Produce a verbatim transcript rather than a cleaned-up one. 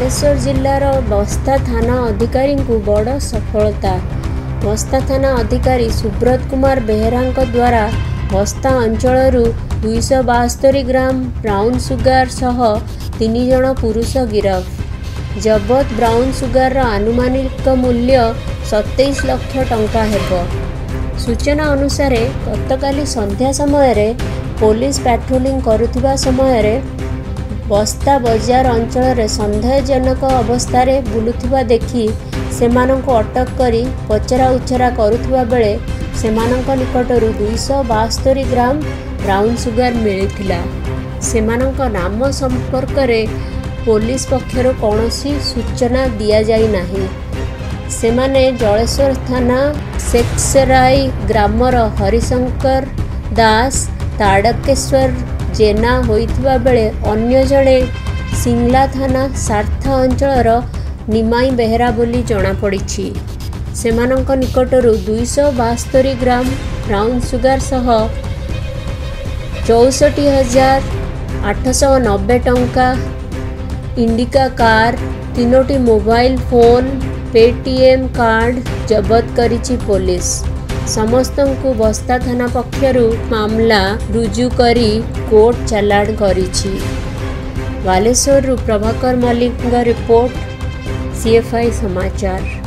बालेश्वर जिल्लार बस्ता थाना अधिकारी को बड़ सफलता। बस्ता थाना अधिकारी सुब्रत कुमार बेहेरा द्वारा बस्ता अंचल दुईश बास्तरी ग्राम ब्राउन सुगार सह तीन जन पुरुष गिरफ। जबत ब्राउन सुगार आनुमानिक मूल्य सतैश लाख टंका हेब। सूचना अनुसार गतकाली संध्या समय पुलिस पेट्रोलिंग करुवा समय बस्ता बजार अंचल सन्देहजनक अवस्था बुलुथिबा देखि सेमानंको अटक करी पचरा उचरा करुवा बेले सेमानंको निकटरू दुईश बास्तरी ग्राम ब्राउन सुगार मिलिथिला। सेमानंको नाम संपर्क में पुलिस पक्षर कौनसी सूचना दिया जाई नाही। सेमाने जलेश्वर थाना सेक्सराई ग्रामर हरिशंकर दास ताड़केश्वर जेना होइथिबा बेले अन्य जड़े सिंगला थाना सार्था अंचल निमाई बेहेरा बोली जना पड़िछि। सेमानंक निकटरू दुईश बास्तरी ग्राम ब्राउन सुगार सह चौसठी हजार आठश नब्बे टंका इंडिका कार तीनोटी मोबाइल फोन पेटीएम कार्ड जबत करिछि पुलिस। समस्त को बस्ता थाना पक्षरु मामला रुजु करी कोर्ट चालाण करिछि। बालेश्वर प्रभाकर मल्लिक रिपोर्ट सीएफआई समाचार।